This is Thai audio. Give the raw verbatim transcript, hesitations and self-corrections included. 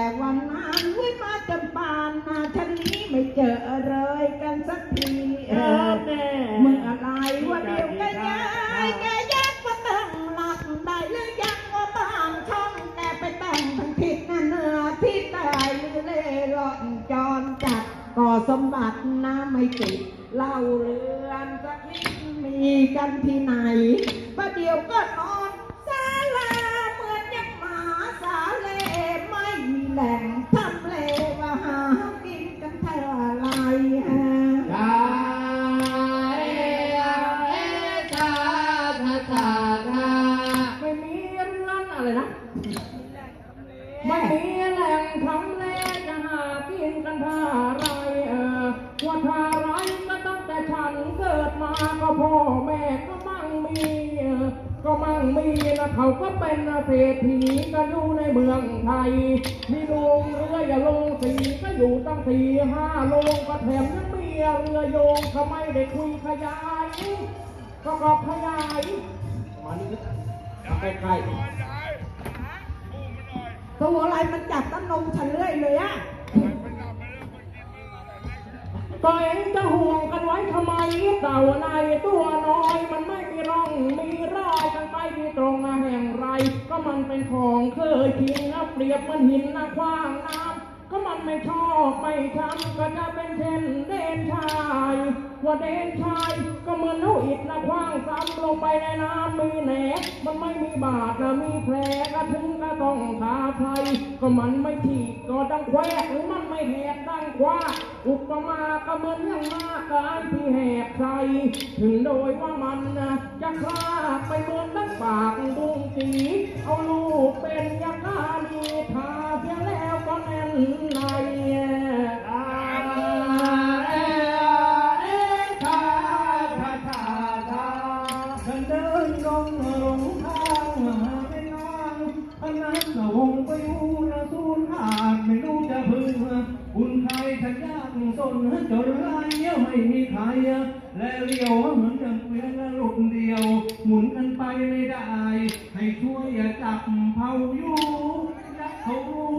วันนั้นไว้มาจนป่านมาฉันนี้ไม่เจอเลยกันสักทีเออแม่เมื่อไรว่าเดียวกันยายแกยักมาตั้งหลักได้หรือยังว่าบ้านช่องแกไปแต่งทั้งทิศเหนือที่ใต้หรือเล่ร่อนจรจัดก่อสมบัติน้ำไม่ติดเล่าเรือนสักนิดมีกันที่ไหนประเดี๋ยวก็นอนศาลาเหมือนยังหมาสาเลไม่มีแหล่งทำเลว่าหากินกันเท่าไรฮะชาเอเอชาชาชาชาไม่มีเรือนอะไรนะไม่มีแหล่งทำเลจะหากินกันเท่าไรเออว่าถ้าไรก็ตั้งแต่ฉันเกิดมาก็พ่อแม่ก็มั่งมีก็มั่งมีนะเขาก็เป็นเศรษฐีก็อยู่ในเมืองไทยมีโรงเรืออย่าลงสีก็อยู่ตั้งสี่ห้าโรงก็แถมยังมีเรือโยงเขาไม่ได้คุยขยายก็ก็ขยายมานี่ใกล้ๆตัวอะไรมันจับต้นนมฉันเรื่อยเลยอะตัวเองจะห่วงกันไว้ทำไมเต่าในตัวน้อยมันไม่มีร่องมีรอยกันไปที่ตรงแห่งไรก็มันเป็นของเคยทิ้งนะเปรียบมันหินนะคว้างน้ำก็มันไม่ชอบไม่ช้ำก็จะเป็นเช่นเด่นชายว่าเด่นชายก็เหมือนลูกอิฐนะคว้างซ้ำลงไปในน้ำมีแหนมันไม่มีบาดนะมีแผลก็ถึงก็ต้องทาไทยก็มันไม่ฉีกก็ดังแควกหรือมันไม่แหกดังคว้าอุปมาก็เหมือนอย่างมากการที่แหกใจถึงโดยว่ามันนะจะคลาดไปเหมือนนักปากบุ้งจีเอาลูกเป็นยาคานีทาเพียงแล้วก็แน่นในอาเอเอชาชาชาชาฉันเดินลงหลงทางไม่นอนพนันวงไปอูนะสูญขาดไม่รู้จะพึ่งคุณใครฉันยากสนจนไรไม่มีใครและเลี้ยวเหมือนอย่างเวียนหลุดเดียวหมุนกันไปไม่ได้ให้ช่วยจับเผาอยู่ยักเขารู้